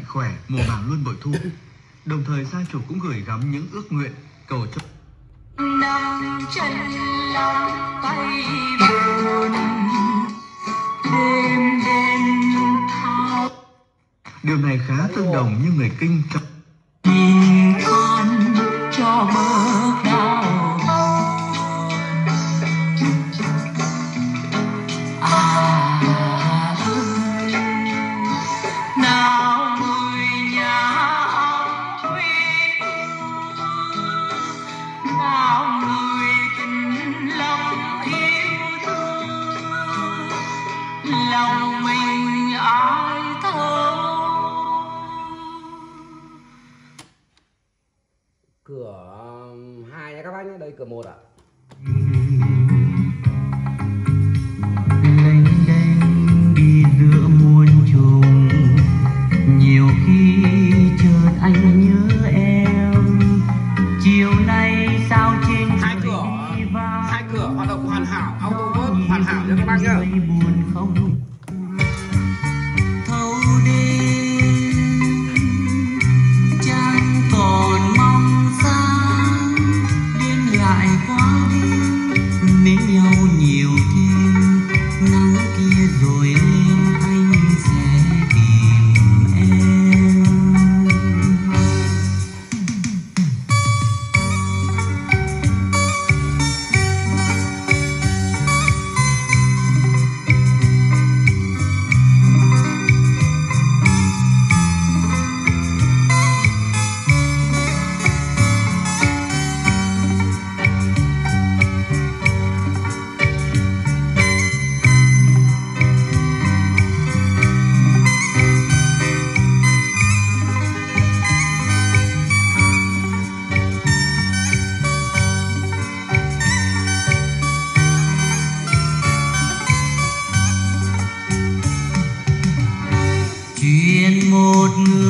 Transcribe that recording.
mạnh khỏe, mùa màng luôn bội thu. Đồng thời gia chủ cũng gửi gắm những ước nguyện cầu cho nắng chân lòng tay buồn đêm đêm thao. Điều này khá tương đồng như người Kinh trong nhìn con cho bớt đau nào người nhà quý nào người tình lòng yêu thương lòng mình ai thấu. Cửa 2 nha các bác nhé, đây cửa 1 ạ. Lênh đênh đi giữa muôn trùng, nhiều khi chợt anh nhớ em. Chiều nay sao trên Hai cửa hoạt động hoàn hảo, auto vote hoàn hảo cho các bác nhá. Buồn không thâu đêm chẳng còn mong sáng đến lại qua đêm mến nhau nhiều thêm nắng kia rồi lên anh sẽ tìm em. Chuyện một người